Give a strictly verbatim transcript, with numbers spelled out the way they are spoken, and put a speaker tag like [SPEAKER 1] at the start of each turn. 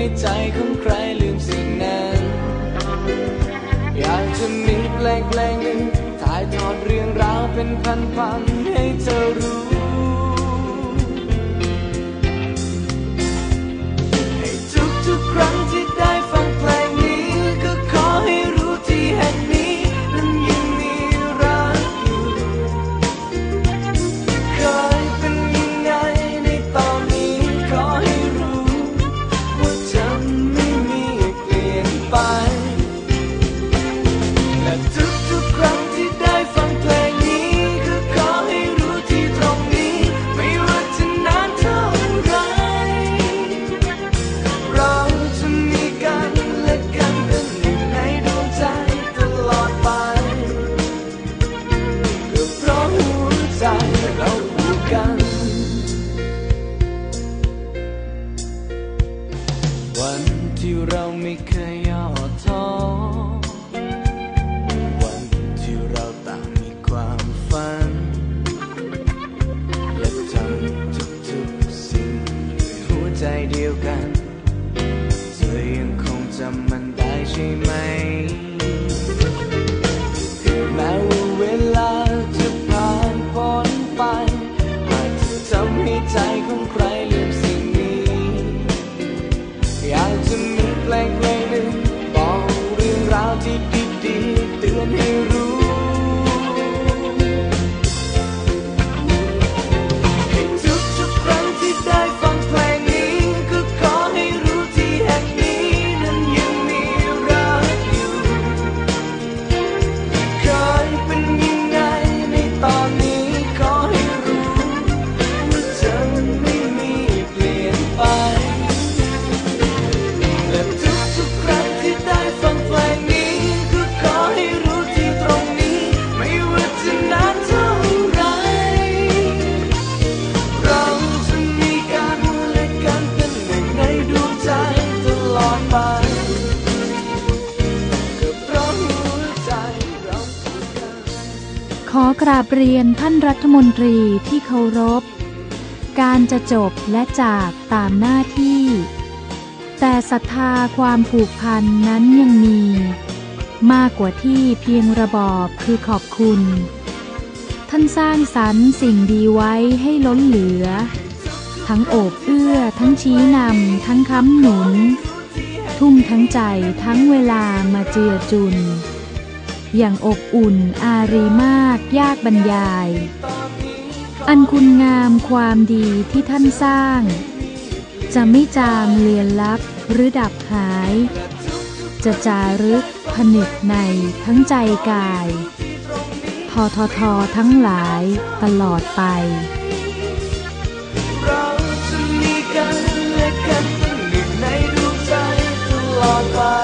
[SPEAKER 1] ใจของใครลืมสิ่งนั้นอยากจะมีเพลงเพลงหนึ่งถ่ายทอดเรื่องราวเป็นพันๆให้เธอรู้ให้ทุกๆครั้งที่ได้ฟังเพลงนี้ก็ขอให้รู้ที่แห่งนี้นั้นยังมีรักอยู่เคยเป็นยังไงในตอนนี้ขอให้รู้ว่าจะไม่มีเปลี่ยนไปและทุกๆครั้งที่ได้ฟังเพลงนี้ก็ขอให้รู้ที่ตรงนี้ไม่ว่าจะนานเท่าไรเราจะมีกันและกันเป็นหนึ่งในดวงใจตลอดไปก็เพราะหัวใจเราผูกกันวันที่เราไม่เคยย่อท้อวันที่เราต่างมีความฝันและทำทุกๆสิ่งด้วยหัวใจเดียวกันเธอยังคงจำมันได้ใช่ไหมแม้ว่าเวลาจะผ่านพ้นไปอาจจะทำให้ใจของใครลืมสิ่งนี้อยากจะมีเพลงเพลงหนึ่งบอกเรื่องราวที่ดีๆเตือนให้รู้ให้ทุกๆครั้งที่ได้ฟังเพลงนี้ก็ขอให้รู้ที่แห่งนี้นั้นยังมีรักอยู่เคยเป็นยังไงในตอนนี้ขอให้รู้ว่าจะไม่มีเปลี่ยนไปและทุกๆครั้งที่ได้ฟังเพลงนี้ก็ขอให้รู้ที่ตรงนี้ไม่ว่าจะนานเท่าไรเราจะมีกันและกันเป็นหนึ่งในดวงใจตลอดไปก็เพราะหัวใจเราผูกกัน
[SPEAKER 2] ขอกราบเรียนท่านรัฐมนตรีที่เคารพการจะจบและจากตามหน้าที่แต่ศรัทธาความผูกพันนั้นยังมีมากกว่าที่เพียงระบอบคือขอบคุณท่านสร้างสรรค์สิ่งดีไว้ให้ล้นเหลือทั้งโอบเอื้อทั้งชี้นำทั้งค้ำหนุนทุ่มทั้งใจทั้งเวลามาเจือจุนอย่างอบอุ่นอารีมากยากบรรยายอันคุณงามความดีที่ท่านสร้างจะไม่จางเลือนลับหรือดับหายจะจารึกผนึกในทั้งใจกายททททั้งหลายตลอดไป
[SPEAKER 1] เราจะมีกันและกันเป็นหนึ่งในดวงใจตลอดไป